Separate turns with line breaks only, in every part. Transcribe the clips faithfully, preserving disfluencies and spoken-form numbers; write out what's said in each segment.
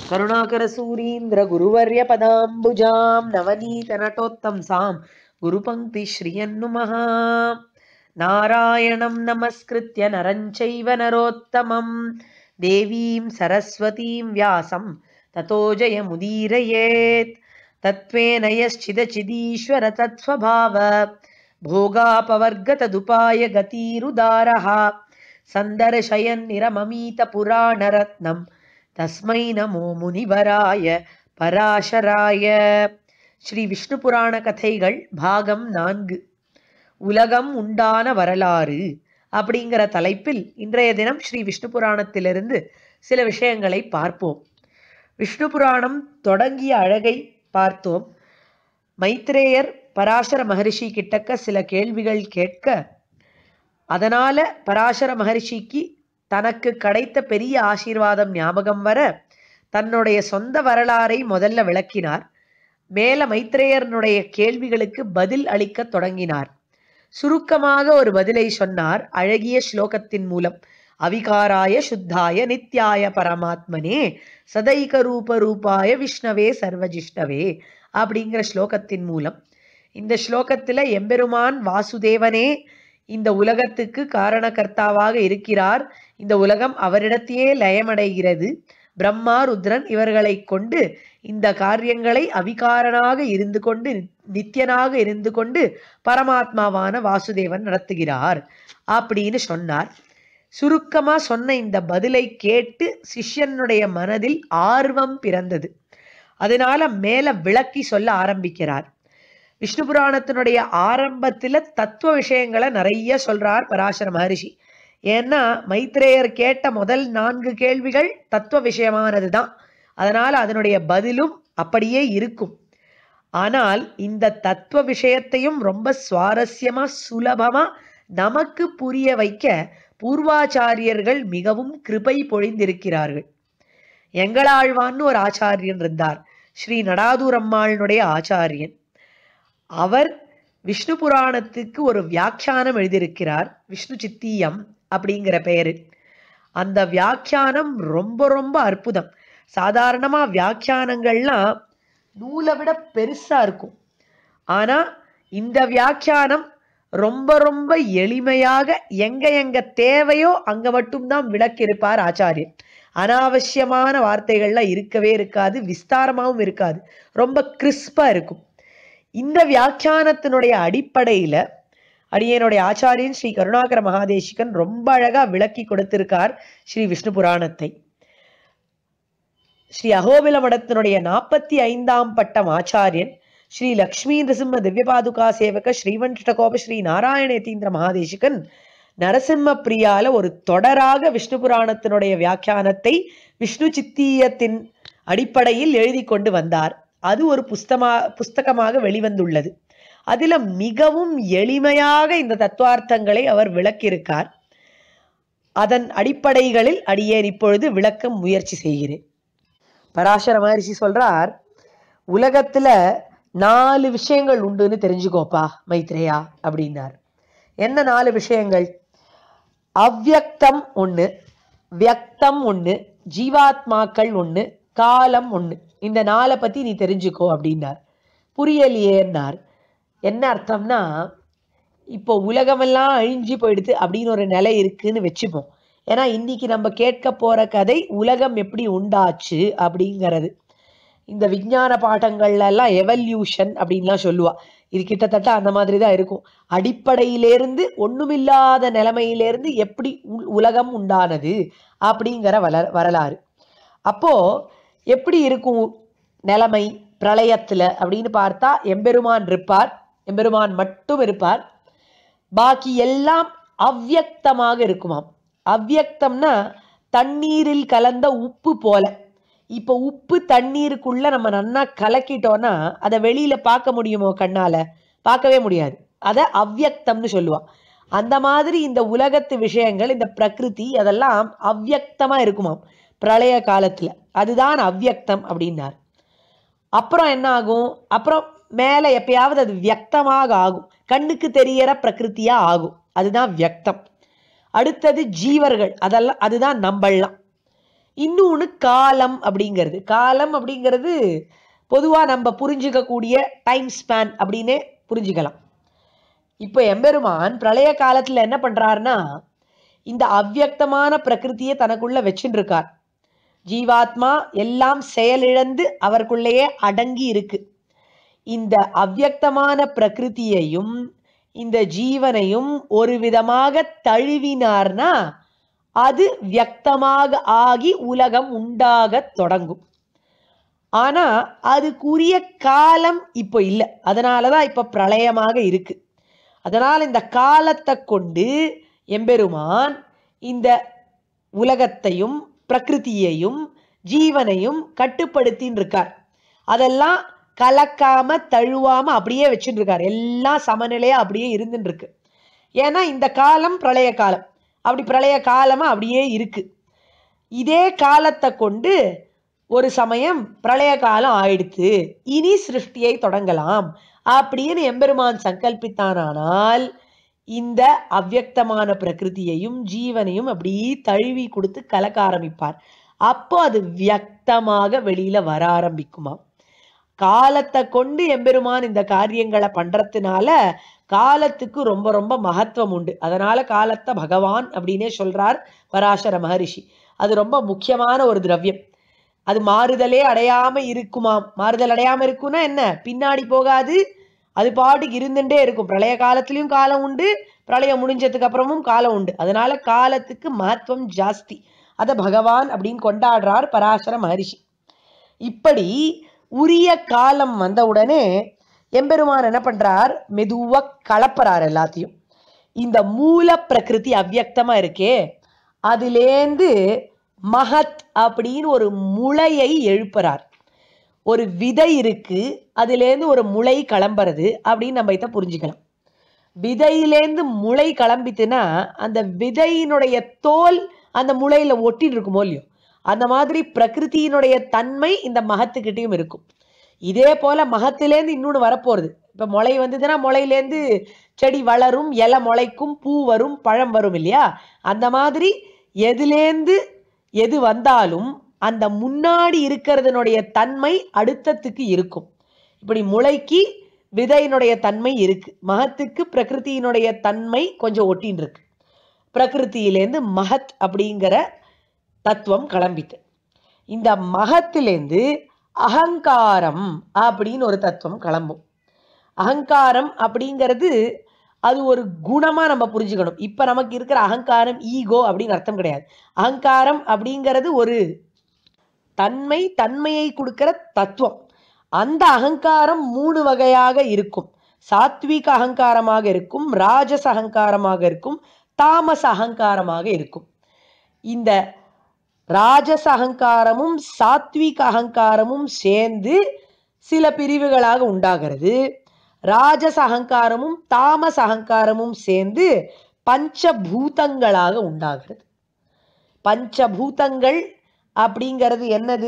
करुणाकरसूरीन्द्र गुरुवर्य पदाम्बुजां नवनीत नटोत्तंसां गुरुपङ्क्ति श्रियन्नुमः नारायणं नमस्कृत्य नरं चैव नरोत्तमं देवीं सरस्वतीं व्यासं ततो जयमुदीरयेत् तत्त्वेन यश्चिदचिदीश्वर तत्स्वभाव भोगापवर्गतदुपाय गतिरुदारः सन्दर्शयन्निरममीत पुराणरत्नं तस्मै नमो मुनिवराय पराशराय. ஸ்ரீ விஷ்ணு புராண கதைகள் பாகம் நான்கு, உலகம் உண்டான வரலாறு அப்படிங்கிற தலைப்பில் இன்றைய தினம் ஸ்ரீ விஷ்ணு புராணத்திலிருந்து சில விஷயங்களை பார்ப்போம். விஷ்ணு புராணம் தொடங்கிய அழகை பார்த்தோம். மைத்ரேயர் பராசர மகரிஷி கிட்டக்க சில கேள்விகள் கேட்க, அதனால பராசர மகரிஷிக்கு தனக்கு கிடைத்த பெரிய ஆசீர்வாதம் ஞாபகம் வர தன்னுடைய சொந்த வரலாறை முதல்ல விளக்கினார். மேல மைத்ரேயர்னுடைய கேள்விகளுக்கு பதில் அளிக்க தொடங்கினார். சுருக்கமாக ஒரு பதிலை சொன்னார் அழகிய ஸ்லோகத்தின் மூலம். அவிகாராய சுத்தாய நித்யாய பரமாத்மனே சதைக ரூப ரூபாய விஷ்ணவே சர்வஜிஷ்ணவே அப்படிங்கிற ஸ்லோகத்தின் மூலம். இந்த ஸ்லோகத்துல எம்பெருமான் வாசுதேவனே இந்த உலகத்துக்கு காரணகர்த்தாவாக இருக்கிறார். இந்த உலகம் அவரிடத்தையே லயமடைகிறது. பிரம்மா ருத்ரன் இவர்களை கொண்டு இந்த காரியங்களை அவிகாரனாக இருந்து கொண்டு நித்தியனாக இருந்து கொண்டு பரமாத்மாவான வாசுதேவன் நடத்துகிறார் அப்படின்னு சொன்னார். சுருக்கமா சொன்ன இந்த பதிலை கேட்டு சிஷ்யனுடைய மனதில் ஆர்வம் பிறந்தது. அதனால மேல விளக்கி சொல்ல ஆரம்பிக்கிறார். விஷ்ணு புராணத்தினுடைய ஆரம்பத்துல தத்துவ விஷயங்களை நிறைய சொல்றார் பராசர மகரிஷி. ஏன்னா மைத்ரேயர் கேட்ட முதல் நான்கு கேள்விகள் தத்துவ விஷயமானது தான். அதனால அதனுடைய பதிலும் அப்படியே இருக்கும். ஆனால் இந்த தத்துவ விஷயத்தையும் ரொம்ப சுவாரஸ்யமா சுலபமா நமக்கு புரிய வைக்க பூர்வாச்சாரியர்கள் மிகவும் கிருபை பொழிந்திருக்கிறார்கள். எங்களாழ்வான்னு ஒரு ஆச்சாரியன் இருந்தார், ஸ்ரீ நடாதூரம்மாளுடைய ஆச்சாரியன். அவர் விஷ்ணு புராணத்துக்கு ஒரு வியாக்கியானம் எழுதியிருக்கிறார், விஷ்ணு சித்தீயம் அப்படிங்கிற பெயரு. அந்த வியாக்கியானம் ரொம்ப ரொம்ப அற்புதம். சாதாரணமா வியாக்கியானங்கள்லாம் நூலை விட பெருசா இருக்கும். ஆனா இந்த வியாக்கியானம் ரொம்ப ரொம்ப எளிமையாக எங்க எங்க தேவையோ அங்க மட்டும்தான் விளக்கியிருப்பார் ஆச்சாரியன். அனாவசியமான வார்த்தைகள்லாம் இருக்கவே இருக்காது, விஸ்தாரமாகவும் இருக்காது, ரொம்ப கிறிஸ்பா இருக்கும். இந்த வியாக்கியானத்தினுடைய அடிப்படையில அடியனுடைய ஆச்சாரியன் ஸ்ரீ கருணாகர மகாதேசிகன் ரொம்ப அழகா விளக்கி கொடுத்திருக்கார் ஸ்ரீ விஷ்ணு புராணத்தை. ஸ்ரீ அகோபில மடத்தினுடைய நாற்பத்தி ஐந்தாம் பட்டம் ஆச்சாரியன் ஸ்ரீ லக்ஷ்மி நரசிம்ம திவ்யபாதுகா சேவக ஸ்ரீவன்ஷ்டகோப ஸ்ரீ நாராயணேதீந்திர மகாதேசிகன் நரசிம்ம பிரியால ஒரு தொடராக விஷ்ணு புராணத்தினுடைய வியாக்கியானத்தை விஷ்ணு சித்தீயத்தின் அடிப்படையில் எழுதி கொண்டு வந்தார். அது ஒரு புஸ்தமா புஸ்தகமாக வெளிவந்துள்ளது. அதுல மிகவும் எளிமையாக இந்த தத்துவார்த்தங்களை அவர் விளக்கியிருக்கார். அதன் அடிப்படைகளில் அடியேன் இப்பொழுது விளக்க முயற்சி செய்கிறேன். பராசர மகரிஷி சொல்றார், உலகத்துல நாலு விஷயங்கள் உண்டுன்னு தெரிஞ்சுக்கோப்பா மைத்ரேயா அப்படின்னார். என்ன நாலு விஷயங்கள்? அவ்யக்தம் ஒண்ணு, வியக்தம் ஒண்ணு, ஜீவாத்மாக்கள் ஒண்ணு, காலம் ஒண்ணு. இந்த நாளை பத்தி நீ தெரிஞ்சுக்கோ அப்படின்னார். புரியலையேன்னார். என்ன அர்த்தம்னா, இப்போ உலகமெல்லாம் அழிஞ்சு போயிடுது அப்படின்னு ஒரு நிலை இருக்குன்னு வச்சுப்போம். ஏன்னா இன்னைக்கு நம்ம கேட்க போற கதை உலகம் எப்படி உண்டாச்சு அப்படிங்கிறது. இந்த விஞ்ஞான பாடங்கள்ல எல்லாம் எவல்யூஷன் அப்படின்லாம் சொல்லுவா. இது கிட்டத்தட்ட அந்த மாதிரி தான் இருக்கும். அடிப்படையிலேருந்து ஒண்ணுமில்லாத நிலைமையிலேருந்து எப்படி உலகம் உண்டானது அப்படிங்கிற வள வரலாறு. அப்போ எப்படி இருக்கும் நிலைமை பிரளயத்துல அப்படின்னு பார்த்தா, எம்பெருமான் இருப்பார், எம்பெருமான் மட்டும் இருப்பார், பாக்கி எல்லாம் அவ்யக்தமாக இருக்குமாம். அவ்யக்தம்னா தண்ணீரில் கலந்த உப்பு போல. இப்போ உப்பு தண்ணீருக்குள்ள நம்ம நன்னா கலக்கிட்டோம்னா அதை வெளியில பார்க்க முடியுமோ? கண்ணால பார்க்கவே முடியாது. அதை அவ்யக்தம்னு சொல்லுவா. அந்த மாதிரி இந்த உலகத்து விஷயங்கள், இந்த பிரகிருதி, அதெல்லாம் அவ்யக்தமா இருக்குமாம் பிரளய காலத்துல. அதுதான் அவ்யக்தம் அப்படின்னார். அப்புறம் என்ன ஆகும்? அப்புறம் மேல எப்பயாவது அது வியக்தமாக ஆகும், கண்ணுக்கு தெரியற பிரகிருத்தியா ஆகும். அதுதான் வியக்தம். அடுத்தது ஜீவர்கள், அதெல்லாம் அதுதான் நம்பலாம். இன்னொன்னு காலம் அப்படிங்கிறது. காலம் அப்படிங்கிறது பொதுவா நம்ம புரிஞ்சுக்க கூடிய டைம் ஸ்பேன் அப்படின்னே புரிஞ்சுக்கலாம். இப்ப எம்பெருமான் பிரளய காலத்துல என்ன பண்றாருன்னா, இந்த அவ்யக்தமான பிரகிருதியை தனக்குள்ள வச்சுட்டு இருக்கார். ஜீவாத்மா எல்லாம் செயலிழந்து அவருக்குள்ளேயே அடங்கி இருக்கு. இந்த அவ்யக்தமான பிரகிருதியையும் இந்த ஜீவனையும் ஒரு விதமாக தழுவினார்னா அது வியக்தமாக ஆகி உலகம் உண்டாக தொடங்கும். ஆனா அதுக்குரிய காலம் இப்போ இல்லை. அதனாலதான் இப்ப பிரளயமாக இருக்கு. அதனால இந்த காலத்தை கொண்டு எம்பெருமான் இந்த உலகத்தையும் பிரகிருதியையும் ஜீவனையும் கட்டுப்படுத்தின்னு இருக்கார். அதெல்லாம் கலக்காம தழுவாம அப்படியே வச்சுட்டு இருக்கார். எல்லாம் சமநிலையா அப்படியே இருந்துட்டு இருக்கு. ஏன்னா இந்த காலம் பிரளய காலம், அப்படி பிரளய காலமா அப்படியே இருக்கு. இதே காலத்தை கொண்டு ஒரு சமயம் பிரளய காலம் ஆயிடுத்து, இனி சிருஷ்டியை தொடங்கலாம் அப்படின்னு எம்பெருமான் சங்கல்பித்தானால் இந்த அவ்யக்தமான பிரகிருதியையும் ஜீவனையும் அப்படி தழுவி கொடுத்து கலக்க ஆரம்பிப்பார். அப்போ அது வியக்தமாக வெளியில வர ஆரம்பிக்குமா. காலத்தை கொண்டு எம்பெருமான் இந்த காரியங்களை பண்றதுனால காலத்துக்கு ரொம்ப ரொம்ப மகத்துவம் உண்டு. அதனால காலத்தை பகவான் அப்படின்னே சொல்றார் பராசர மகரிஷி. அது ரொம்ப முக்கியமான ஒரு திரவியம். அது மாறுதலே அடையாம இருக்குமாம். மாறுதல் அடையாம இருக்குன்னா என்ன, பின்னாடி போகாது, அது பாட்டுக்கு இருந்துட்டே இருக்கும். பிரளய காலத்திலயும் காலம் உண்டு, பிரளயம் முடிஞ்சதுக்கு அப்புறமும் காலம் உண்டு. அதனால காலத்துக்கு மகத்துவம் ஜாஸ்தி. அத பகவான் அப்படின்னு கொண்டாடுறார் பராசர மகரிஷி. இப்படி உரிய காலம் வந்த உடனே எம்பெருமான் என்ன பண்றார், மெதுவா கலப்பறார் எல்லாத்தையும். இந்த மூல பிரகிருதி அவ்யக்தமா இருக்கே, அதுலேந்து மகத் அப்படின்னு ஒரு முளையை எழுப்புறார். ஒரு விதை இருக்கு, அதுலேருந்து ஒரு முளை கிளம்புறது அப்படின்னு நம்ம இதை புரிஞ்சுக்கலாம். விதையிலேந்து முளை கிளம்பித்துனா அந்த விதையினுடைய தோல் அந்த முளையில ஒட்டின்னு இருக்குமோ இல்லையோ, அந்த மாதிரி பிரகிருதியினுடைய தன்மை இந்த மகத்துக்கிட்டையும் இருக்கும். இதே போல மகத்திலேருந்து இன்னொன்று வரப்போறது. இப்ப முளை வந்ததுன்னா முளையிலேருந்து செடி வளரும், இலை முளைக்கும், பூ வரும், பழம் வரும் இல்லையா. அந்த மாதிரி எதுலேருந்து எது வந்தாலும் அந்த முன்னாடி இருக்கிறதுனுடைய தன்மை அடுத்தத்துக்கு இருக்கும். இப்படி முளைக்கு விதையினுடைய தன்மை இருக்கு, மகத்துக்கு பிரகிருதியினுடைய தன்மை கொஞ்சம் ஒட்டின்னு இருக்கு. பிரகிருதியிலேருந்து மகத் அப்படிங்கிற தத்துவம் கிளம்பிட்டு, இந்த மகத்திலேருந்து அகங்காரம் அப்படின்னு ஒரு தத்துவம் கிளம்பும். அகங்காரம் அப்படிங்கிறது அது ஒரு குணமா நம்ம புரிஞ்சுக்கணும். இப்ப நமக்கு இருக்கிற அகங்காரம் ஈகோ அப்படின்னு அர்த்தம் கிடையாது. அகங்காரம் அப்படிங்கிறது ஒரு தன்மை, தன்மையை கொடுக்கிற தத்துவம். அந்த அகங்காரம் மூணு வகையாக இருக்கும். சாத்விக அகங்காரமாக இருக்கும், ராஜச அகங்காரமாக இருக்கும், தாமச அகங்காரமாக இருக்கும். இந்த ராஜச அகங்காரமும் சாத்விக அகங்காரமும் சேர்ந்து சில பிரிவுகளாக உண்டாகிறது. ராஜச அகங்காரமும் தாமச அகங்காரமும் சேர்ந்து பஞ்சபூதங்களாக உண்டாகிறது. பஞ்சபூதங்கள் அப்படிங்கிறது என்னது?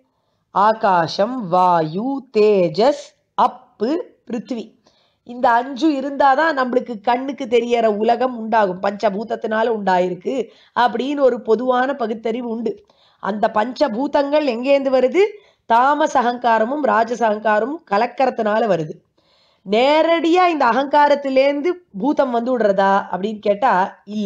ஆகாசம், வாயு, தேஜஸ், அப்பு, பிருத்திவி. இந்த அஞ்சு இருந்தாதான் நம்மளுக்கு கண்ணுக்கு தெரியற உலகம் உண்டாகும். பஞ்சபூதத்தினால உண்டாயிருக்கு அப்படின்னு ஒரு பொதுவான பகுத்தறிவு உண்டு. அந்த பஞ்சபூதங்கள் எங்கேருந்து வருது? தாமச அகங்காரமும் ராஜச அகங்காரமும் கலக்கறதுனால வருது. நேரடியா இந்த அகங்காரத்திலேருந்து பூதம் வந்து விடுறதா அப்படின்னு கேட்டா இல்ல.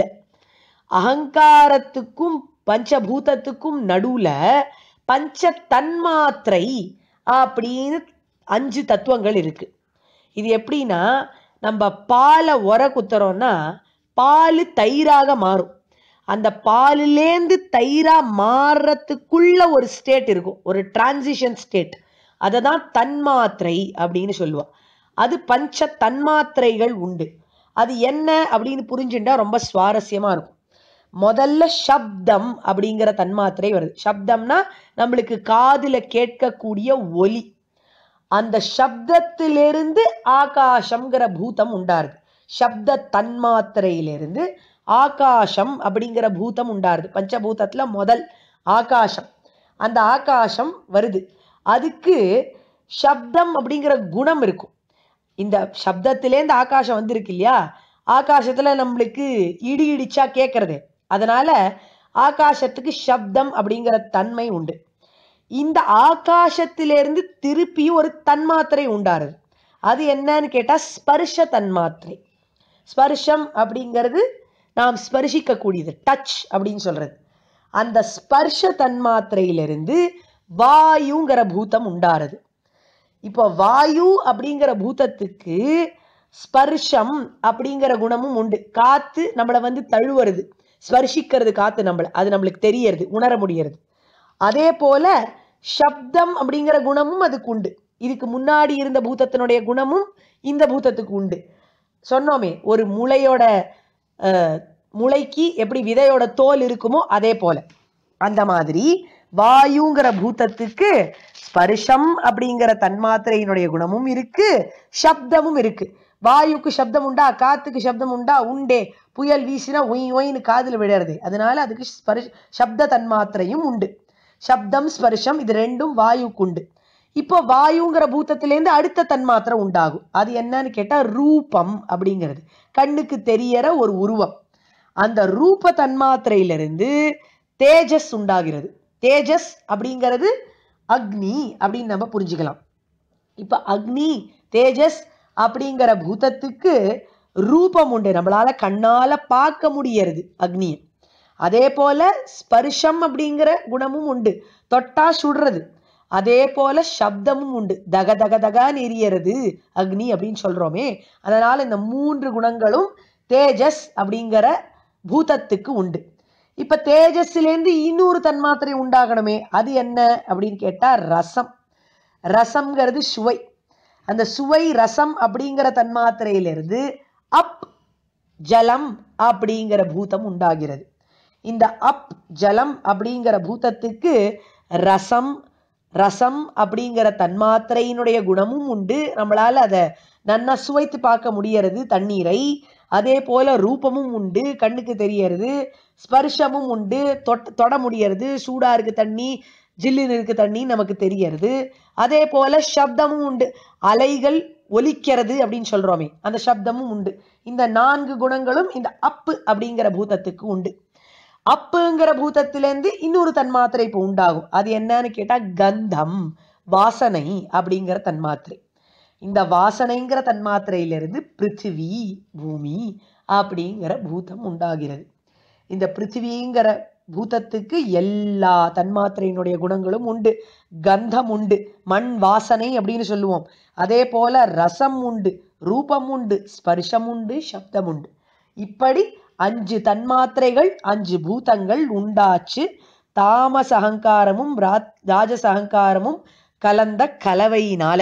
அகங்காரத்துக்கும் பஞ்சபூதத்துக்கும் நடுவுல பஞ்ச தன்மாத்திரை அப்படின்னு அஞ்சு தத்துவங்கள் இருக்கு. இது எப்படின்னா, நம்ம பாலை உர குத்துறோம்னா பால் தயிராக மாறும். அந்த பாலிலேந்து தயிரா மாறுறதுக்குள்ள ஒரு ஸ்டேட் இருக்கும், ஒரு டிரான்சிஷன் ஸ்டேட். அதை தான் தன்மாத்திரை அப்படின்னு சொல்லுவா. அது பஞ்ச தன்மாத்திரைகள் உண்டு. அது என்ன அப்படின்னு புரிஞ்சுட்டா ரொம்ப சுவாரஸ்யமா இருக்கும். முதல்ல சப்தம் அப்படிங்கிற தன்மாத்திரை வருது. சப்தம்னா நம்மளுக்கு காதுல கேட்கக்கூடிய ஒலி. அந்த சப்தத்திலிருந்து ஆகாசம்ங்கிற பூதம் உண்டாருது. சப்த தன்மாத்திரையிலிருந்து ஆகாசம் அப்படிங்கிற பூதம் உண்டாருது. பஞ்சபூதத்துல முதல் ஆகாசம். அந்த ஆகாசம் வருது. அதுக்கு சப்தம் அப்படிங்கிற குணம் இருக்கும். இந்த சப்தத்திலேருந்து ஆகாசம் வந்திருக்கு இல்லையா, ஆகாசத்துல நம்மளுக்கு இடி இடிச்சா கேட்கறது. அதனால ஆகாசத்துக்கு சப்தம் அப்படிங்கிற தன்மை உண்டு. இந்த ஆகாசத்திலிருந்து திருப்பி ஒரு தன்மாத்திரை உண்டாருது. அது என்னன்னு கேட்டா ஸ்பர்ஷ தன்மாத்திரை. ஸ்பர்ஷம் அப்படிங்கிறது நாம் ஸ்பர்ஷிக்க கூடியது, டச் அப்படின்னு சொல்றது. அந்த ஸ்பர்ஷ தன்மாத்திரையிலிருந்து வாயுங்கிற பூதம் உண்டாருது. இப்போ வாயு அப்படிங்கிற பூதத்துக்கு ஸ்பர்ஷம் அப்படிங்கிற குணமும் உண்டு. காத்து நம்மளை வந்து தழுவுறது, ஸ்பர்ஷிக்கிறது காத்து நம்மளை, அது நம்மளுக்கு தெரியறது, உணர முடியறது. அதே போல சப்தம் அப்படிங்கிற குணமும் அதுக்கு உண்டு. இதுக்கு முன்னாடி இருந்த பூதத்தினுடைய குணமும் இந்த பூதத்துக்கு உண்டு. சொன்னோமே, ஒரு முளையோட முளைக்கு எப்படி விதையோட தோல் இருக்குமோ அதே போல அந்த மாதிரி வாயுங்கிற பூதத்துக்கு ஸ்பர்ஷம் அப்படிங்கிற தன்மாத்திரையினுடைய குணமும் இருக்கு, சப்தமும் இருக்கு. வாயுக்கு சப்தம் உண்டா, காத்துக்கு சப்தம் உண்டா? உண்டே. புயல் வீசினா ஒய் ஒயின்னு காதுல விழறது, அதனால அதுக்கு ஸ்பர்ஷ சப்த தன்மாத்திரையும் உண்டு. சப்தம் ஸ்பர்ஷம் இது ரெண்டும் வாயுக்கு உண்டு. இப்போ வாயுங்கிற பூதத்திலேருந்து அடுத்த தன்மாத்திரை உண்டாகும். அது என்னன்னு கேட்டா ரூபம் அப்படிங்கிறது, கண்ணுக்கு தெரியற ஒரு உருவம். அந்த ரூப தன்மாத்திரையிலிருந்து தேஜஸ் உண்டாகிறது. தேஜஸ் அப்படிங்கிறது அக்னி அப்படின்னு நம்ம புரிஞ்சுக்கலாம். இப்ப அக்னி தேஜஸ் அப்படிங்கிற பூதத்துக்கு ரூபம் உண்டு, நம்மளால கண்ணால பார்க்க முடியறது அக்னியை. அதே போல ஸ்பர்ஷம் அப்படிங்கிற குணமும் உண்டு, தொட்டா சுடுறது. அதே போல சப்தமும் உண்டு, தக தக தகான்னு எரியறது அக்னி அப்படின்னு சொல்றோமே. அதனால இந்த மூன்று குணங்களும் தேஜஸ் அப்படிங்கிற பூதத்துக்கு உண்டு. இப்ப தேஜஸ்லேருந்து இன்னொரு தன்மாத்திரை உண்டாகணுமே, அது என்ன அப்படின்னு கேட்டா ரசம். ரசம்ங்கிறது சுவை. அந்த சுவை ரசம் அப்படிங்கிற தன்மாத்திரையிலிருந்து அப் ஜலம் அப்படிங்கிற பூதம் உண்டாகிறது. இந்த அப் ஜலம் அப்படிங்கிற பூதத்துக்கு ரசம் ரசம் அப்படிங்கிற தன்மாத்திரையினுடைய குணமும் உண்டு, நம்மளால அதை நன்னா சுவைத்து பார்க்க முடியறது தண்ணீரை. அதே போல ரூபமும் உண்டு, கண்ணுக்கு தெரியறது. ஸ்பர்ஷமும் உண்டு, தொட் தொட முடியறது. சூடா இருக்கு தண்ணி, ஜில்லுன்னு இருக்கு தண்ணி நமக்கு தெரியறது. அதே போல சப்தமும் உண்டு, அலைகள் ஒலிக்கிறது அப்படின்னு சொல்றோமே அந்த சப்தமும் உண்டு. இந்த நான்கு குணங்களும் இந்த அப்பு அப்படிங்கிற பூதத்துக்கு உண்டு. அப்புங்கிற பூதத்திலேருந்து இன்னொரு தன்மாத்திரை இப்போ உண்டாகும். அது என்னன்னு கேட்டா கந்தம், வாசனை அப்படிங்கிற தன்மாத்திரை. இந்த வாசனைங்கிற தன்மாத்திரையிலிருந்து பிருத்திவி, பூமி அப்படிங்கிற பூதம் உண்டாகிறது. இந்த பிருத்திவிங்கிற பூதத்துக்கு எல்லா தன்மாத்திரையினுடைய குணங்களும் உண்டு. கந்தம் உண்டு, மண் வாசனை அப்படின்னு சொல்லுவோம். அதே போல ரசம் உண்டு, ரூபம் உண்டு, ஸ்பர்ஷம் உண்டு, சப்தம் உண்டு. இப்படி அஞ்சு தன்மாத்திரைகள், அஞ்சு பூதங்கள் உண்டாச்சு. தாமச அகங்காரமும் ராஜச அகங்காரமும் கலந்த கலவையினால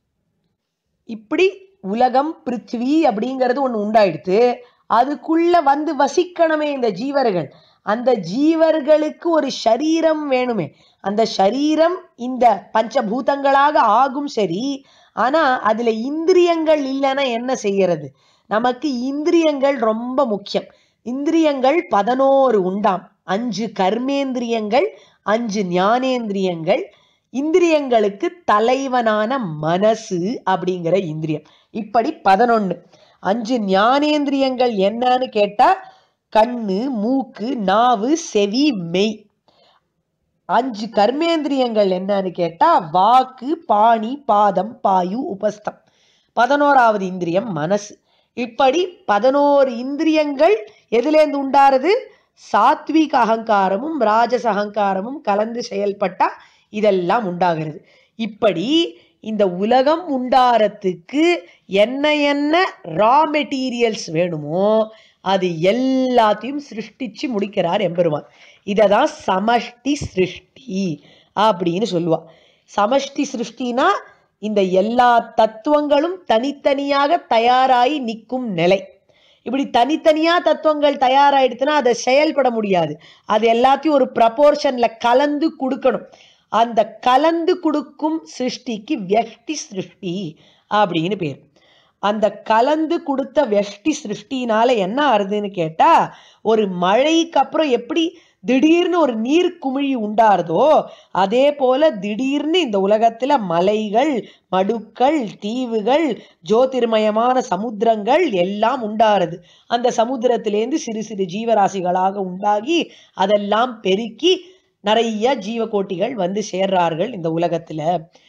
இப்படி உலகம் பிருத்திவி அப்படிங்கிறது ஒண்ணு உண்டாயிடுத்து. அதுக்குள்ள வந்து வசிக்கணுமே இந்த ஜீவர்கள். அந்த ஜீவர்களுக்கு ஒரு சரீரம் வேணுமே. அந்த சரீரம் இந்த பஞ்சபூதங்களாக ஆகும் சரி, ஆனா அதுல இந்திரியங்கள் இல்லைன்னா என்ன செய்யறது? நமக்கு இந்திரியங்கள் ரொம்ப முக்கியம். இந்திரியங்கள் பதினோரு உண்டாம். அஞ்சு கர்மேந்திரியங்கள், அஞ்சு ஞானேந்திரியங்கள். இந்திரியங்களுக்கு தலைவனான மனசு அப்படிங்கிற இந்திரியம். இப்படி பதினொன்னு. அஞ்சு ஞானேந்திரியங்கள் என்னன்னு கேட்டா கண்ணு, மூக்கு, நாவு, செவி, மெய். அஞ்சு கர்மேந்திரியங்கள் என்னன்னு கேட்டா வாக்கு, பாணி, பாதம், பாயு, உபஸ்தம். பதினோராவது இந்திரியம் மனசு. இப்படி பதினோரு இந்திரியங்கள் எதுலேருந்து உண்டாருது? சாத்விக அகங்காரமும் ராஜச அகங்காரமும் கலந்து செயல்பட்டா இதெல்லாம் உண்டாகிறது. இப்படி இந்த உலகம் உண்டாரத்துக்கு என்ன என்ன ரா மெட்டீரியல்ஸ் வேணுமோ அது எல்லாத்தையும் சிருஷ்டிச்சு முடிக்கிறார் எம்பெருமான். இததான் சமஷ்டி சிருஷ்டி அப்படின்னு சொல்லுவா. சமஷ்டி சிருஷ்டினா இந்த எல்லா தத்துவங்களும் தனித்தனியாக தயாராகி நிற்கும் நிலை. இப்படி தனித்தனியா தத்துவங்கள் தயாராயிடுச்சுன்னா அதை செயல்பட முடியாது. அது எல்லாத்தையும் ஒரு ப்ரப்போர்ஷன்ல கலந்து கொடுக்கணும். அந்த கலந்து கொடுக்கும் சிருஷ்டிக்கு வியஷ்டி சிருஷ்டி அப்படின்னு பேர். அந்த கலந்து கொடுத்த வியஷ்டி சிருஷ்டினால என்ன ஆறுதுன்னு கேட்டா, ஒரு மழைக்கு அப்புறம் எப்படி திடீர்னு ஒரு நீர் குமிழி உண்டாருதோ அதே போல திடீர்னு இந்த உலகத்துல மலைகள், மடுக்கள், தீவுகள், ஜோதிர்மயமான சமுத்திரங்கள் எல்லாம் உண்டாருது. அந்த சமுத்திரத்திலேருந்து சிறு சிறு ஜீவராசிகளாக உண்டாகி அதெல்லாம் பெருக்கி நிறைய ஜீவகோட்டிகள் வந்து சேர்றார்கள் இந்த உலகத்துல.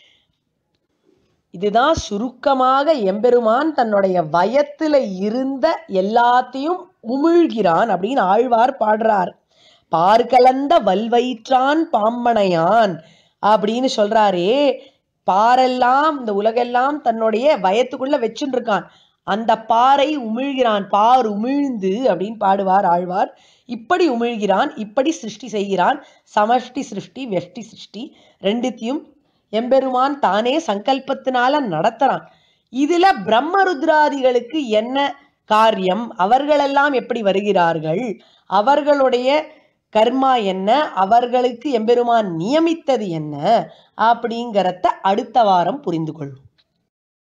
இதுதான் சுருக்கமாக எம்பெருமான் தன்னுடைய வயத்துல இருந்த எல்லாத்தையும் உமிழ்கிறான் அப்படின்னு ஆழ்வார் பாடுறார். பார்கலந்த வல்வயிற்றான் பாம்பனையான் அப்படின்னு சொல்றாரே, பாரெல்லாம் இந்த உலகெல்லாம் தன்னுடைய வயத்துக்குள்ள வச்சுட்டு இருக்கான், அந்த பாறை உமிழ்கிறான், பார் உமிழ்ந்து அப்படின்னு பாடுவார் ஆழ்வார். இப்படி உமிழ்கிறான், இப்படி சிருஷ்டி செய்கிறான். சமஷ்டி சிருஷ்டி, வெஷ்டி சிருஷ்டி ரெண்டுத்தையும் எம்பெருமான் தானே சங்கல்பத்தினால நடத்துறான். இதுல பிரம்மருத்ராதிகளுக்கு என்ன காரியம், அவர்களெல்லாம் எப்படி வருகிறார்கள், அவர்களுடைய கர்மா என்ன, அவர்களுக்கு எம்பெருமான் நியமித்தது என்ன அப்படிங்கிறத அடுத்த வாரம் புரிந்து கொள்ளும்.